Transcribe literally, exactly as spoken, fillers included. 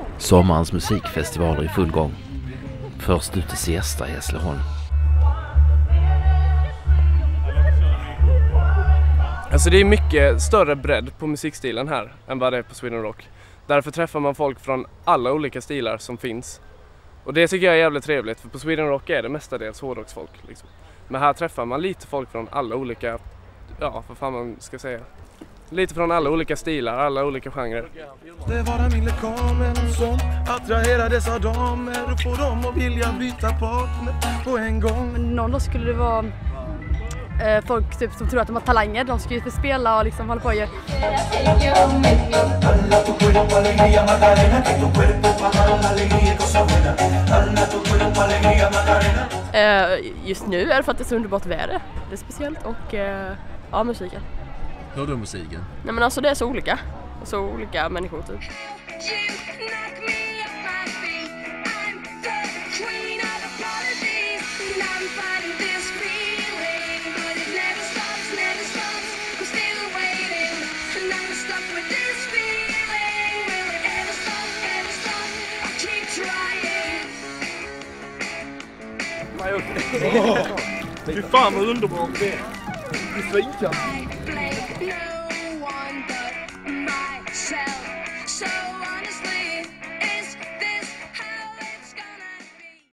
Sommarens musikfestivaler i full gång. Först ut till Siesta i Hässleholm. Alltså det är mycket större bredd på musikstilen här än vad det är på Sweden Rock. Därför träffar man folk från alla olika stilar som finns. Och det tycker jag är jävligt trevligt, för på Sweden Rock är det mestadels hårdrocksfolk. Liksom. Men här träffar man lite folk från alla olika, ja vad fan man ska säga. Lite från alla olika stilar, alla olika genrer. Det var den lille kamen som attraherar dessa damer och får dem att vilja byta partner på en gång. Någon då skulle det vara eh, folk typ, som tror att de har talanger. De ska ju få spela och liksom hålla på och göra. Eh, just nu är det för att det är så underbart väder. Det är speciellt och eh, ja, musiken. Hör du musiken? Nej men alltså det är så olika. Så olika människor typ. Fy fan vad underbart det är. Det är svinkan.